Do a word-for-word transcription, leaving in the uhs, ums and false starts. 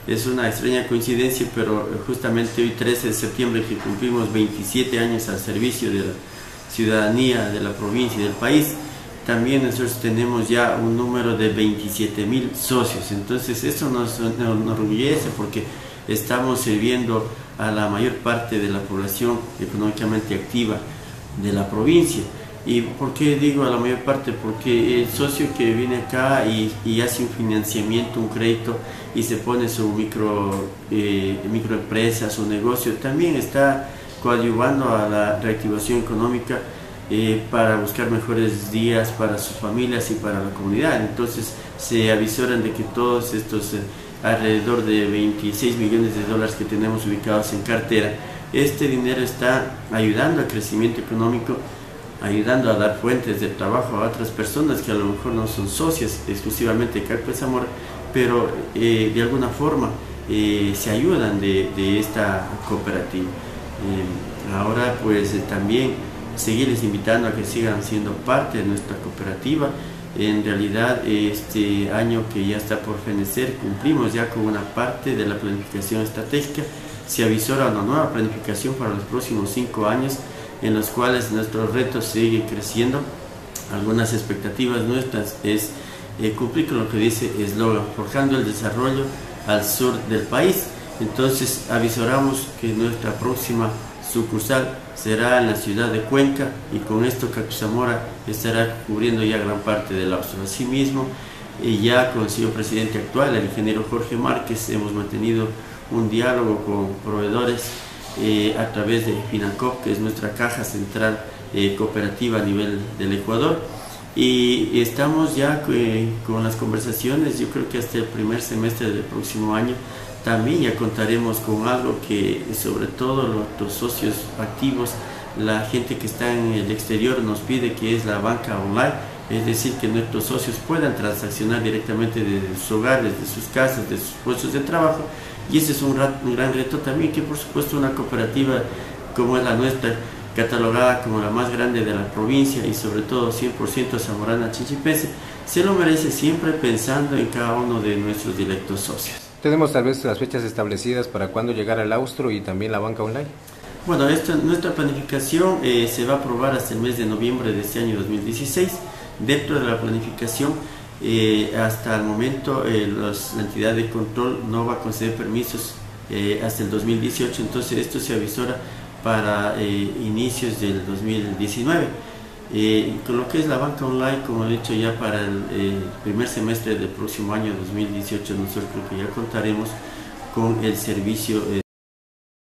Es una extraña coincidencia, pero justamente hoy trece de septiembre, que cumplimos veintisiete años al servicio de la ciudadanía de la provincia y del país, también nosotros tenemos ya un número de veintisiete mil socios. Entonces esto nos, nos enorgullece porque estamos sirviendo a la mayor parte de la población económicamente activa de la provincia. ¿Y por qué digo a la mayor parte? Porque el socio que viene acá y, y hace un financiamiento, un crédito, y se pone su micro, eh, microempresa, su negocio, también está coadyuvando a la reactivación económica eh, para buscar mejores días para sus familias y para la comunidad. Entonces se avisoran de que todos estos eh, alrededor de veintiséis millones de dólares que tenemos ubicados en cartera, este dinero está ayudando al crecimiento económico, ayudando a dar fuentes de trabajo a otras personas que a lo mejor no son socias exclusivamente de Carpe Zamora, pero eh, de alguna forma eh, se ayudan de, de esta cooperativa. Eh, ahora pues eh, también seguirles invitando a que sigan siendo parte de nuestra cooperativa. En realidad este año que ya está por fenecer cumplimos ya con una parte de la planificación estratégica. Se avisora una nueva planificación para los próximos cinco años, en los cuales nuestros retos siguen creciendo. Algunas expectativas nuestras es eh, cumplir con lo que dice eslogan, forjando el desarrollo al sur del país. Entonces avisoramos que nuestra próxima sucursal será en la ciudad de Cuenca, y con esto Carpe Zamora estará cubriendo ya gran parte del austro. Asimismo, eh, ya con el señor presidente actual, el ingeniero Jorge Márquez, hemos mantenido un diálogo con proveedores Eh, a través de FINACOP, que es nuestra caja central eh, cooperativa a nivel del Ecuador, y estamos ya eh, con las conversaciones. Yo creo que hasta el primer semestre del próximo año también ya contaremos con algo que sobre todo los socios activos, la gente que está en el exterior, nos pide, que es la banca online, es decir, que nuestros socios puedan transaccionar directamente desde sus hogares, de sus casas, de sus puestos de trabajo. Y ese es un, un gran reto también, que por supuesto una cooperativa como es la nuestra, catalogada como la más grande de la provincia y sobre todo cien por ciento zamorana chinchipense, se lo merece, siempre pensando en cada uno de nuestros directos socios. ¿Tenemos tal vez las fechas establecidas para cuándo llegar al austro y también la banca online? Bueno, esta, nuestra planificación eh, se va a aprobar hasta el mes de noviembre de este año dos mil dieciséis. Dentro de la planificación, eh, hasta el momento eh, los, la entidad de control no va a conceder permisos eh, hasta el dos mil dieciocho, entonces esto se avisora para eh, inicios del dos mil diecinueve. Eh, con lo que es la banca online, como he dicho, ya para el eh, primer semestre del próximo año dos mil dieciocho, nosotros creo que ya contaremos con el servicio eh,